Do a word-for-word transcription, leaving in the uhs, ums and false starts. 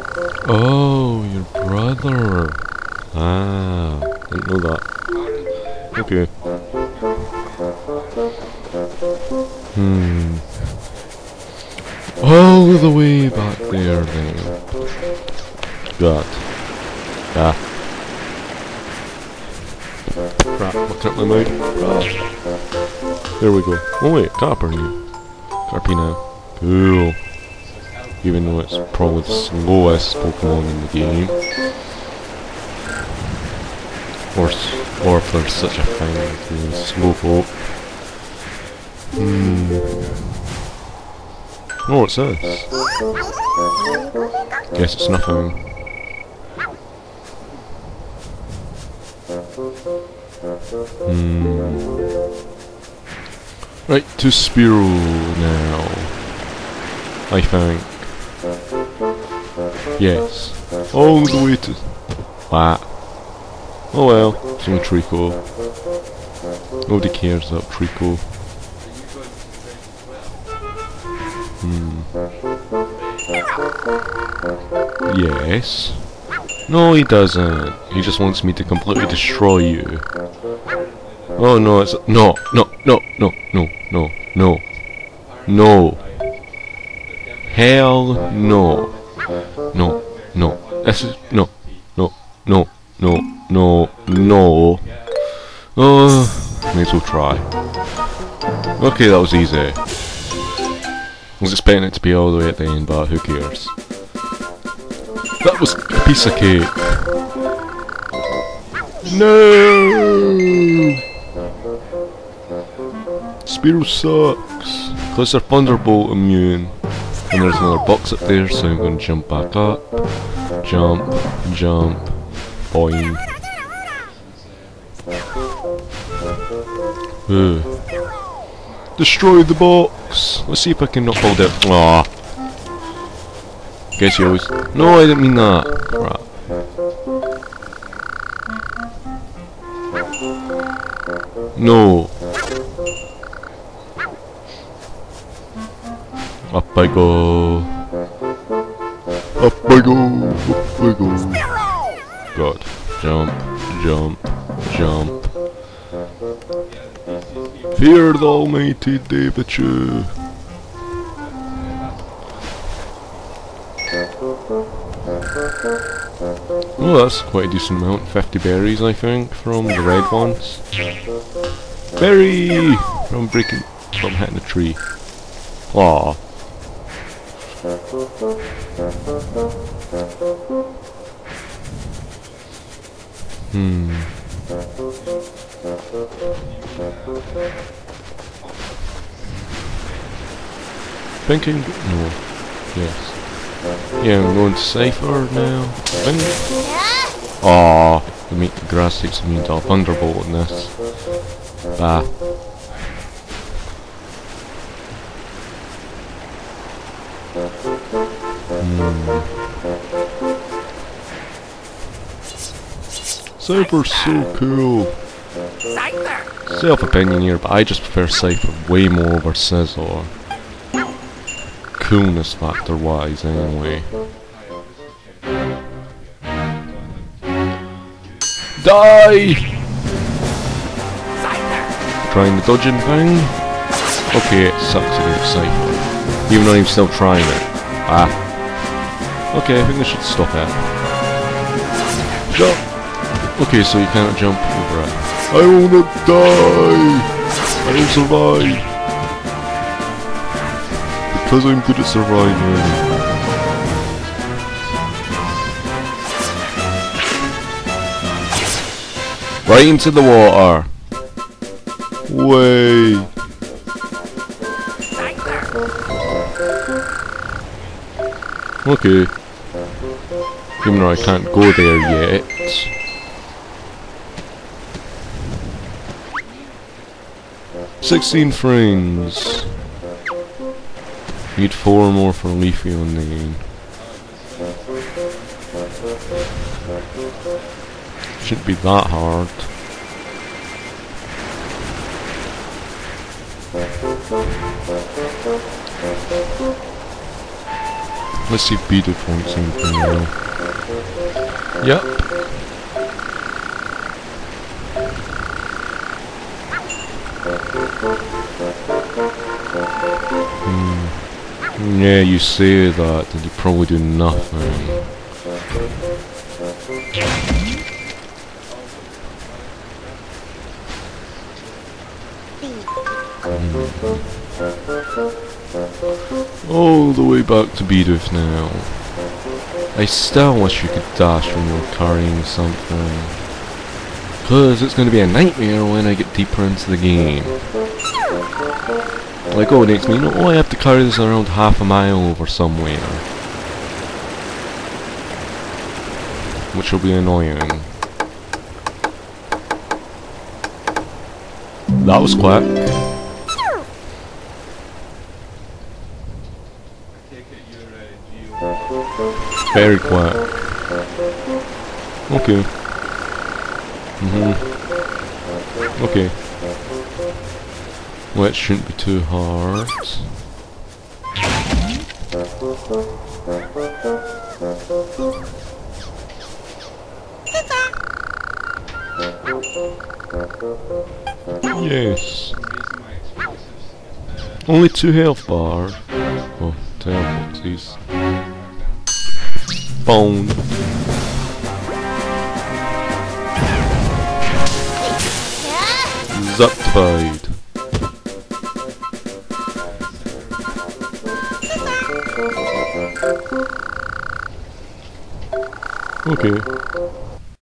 Oh, your brother. Ah, didn't know that. Okay. Hmm. All the way back there then. God. Ah. Crap, what took my mic? Ah. There we go. Oh wait, Copper now. Carpy now. Cool. Even though it's probably the slowest Pokemon in the game. Or, or if there's such a thing as being slowpoke. Hmm. Oh, what's this? Guess it's nothing. Hmm. Right, to Spearow now. I think. Yes. All the way to... Ah. Oh well, it's only Trico. Nobody cares about Trico. Hmm. Yes. No, he doesn't. He just wants me to completely destroy you. Oh no, it's... No, no, no, no, no, no, no. No. Hell no. No, no. This is... No, no, no, no, no, no. Oh, may as well try. Okay, that was easy. I was expecting it to be all the way at the end, but who cares? That was a piece of cake. No! Spearow sucks. Because they're Thunderbolt immune. And there's another box up there, so I'm going to jump back up. Jump, jump, boing. Ugh. Destroy the box! Let's see if I can not hold it. Aww. Guess you always... No, I didn't mean that. Crap. No. Up I go. Up I go. Up I go. God. Jump. Jump. Jump. Fear the almighty Davichu. Oh, that's quite a decent amount. fifty berries, I think, from the red ones. Berry! From breaking... from hitting the tree. Aww. Hmm. Thinking... no. Yes. Yeah, I'm going to Cypher now. Aww. The meat the grass takes me into a Thunderbolt in this. Bah. Hmm. Cypher's so cool. Self-opinion here, but I just prefer Cypher way more over Scizor. Coolness factor wise, anyway. Die! Trying the dodging thing? Okay, it sucks against Cypher. Even though I'm still trying it. Ah. Okay, I think I should stop it. Jump! Okay, so you cannot jump over it. I will not die! I will survive! Because I'm good at surviving. Right into the water! Way! Okay. Even though I can't go there yet. Sixteen frames. Need four more for Leafy on the game. Shouldn't be that hard. Let's see if Peter wants anything now. Yep. Hmm. Yeah, you say that, and you probably do nothing. All the way back to Bidoof now. I still wish you could dash when you're carrying something. Cause it's gonna be a nightmare when I get deeper into the game. Like, oh, next minute, oh, I have to carry this around half a mile over somewhere. Which will be annoying. That was quick. Very quick. Okay. Mhm. Okay. Well, it shouldn't be too hard. Yes. Only two health bars. Oh, teleport, please. Bone. Zaptified. Okay.